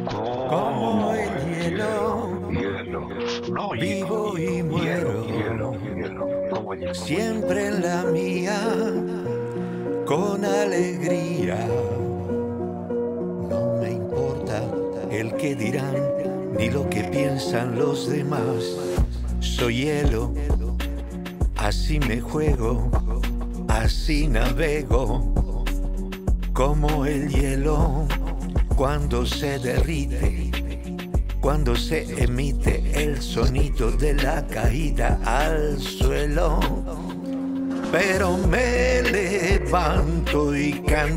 Como el hielo, hielo, no vivo y muero, hielo, como el hielo. siempre en la mía, con alegría. No me importa el que dirán, ni lo que piensan los demás. Soy hielo, así me juego, así navego. Como el hielo, cuando se derrite, cuando se emite el sonido de la caída al suelo. Pero me levanto y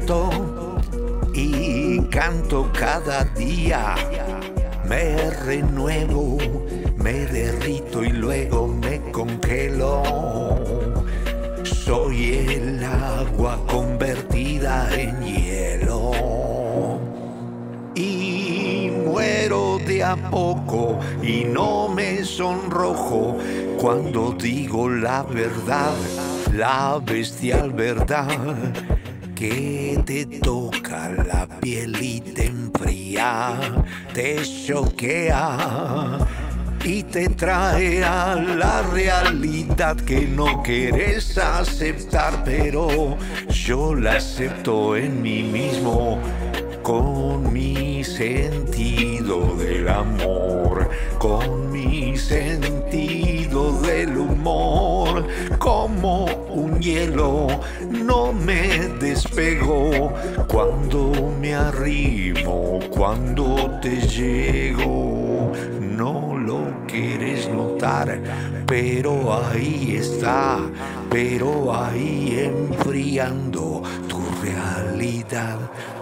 canto cada día. Me renuevo, me derrito y luego me congelo. Soy el agua convertida en hielo. Y muero de a poco y no me sonrojo cuando digo la verdad, la bestial verdad que te toca la piel y te enfría, te choquea y te trae a la realidad que no quieres aceptar, pero yo la acepto en mí mismo con mi sentido del amor, con mi sentido del humor. Como un hielo no me despego cuando me arrimo, cuando te llego. No lo quieres notar, pero ahí está, pero ahí enfriando tu realidad.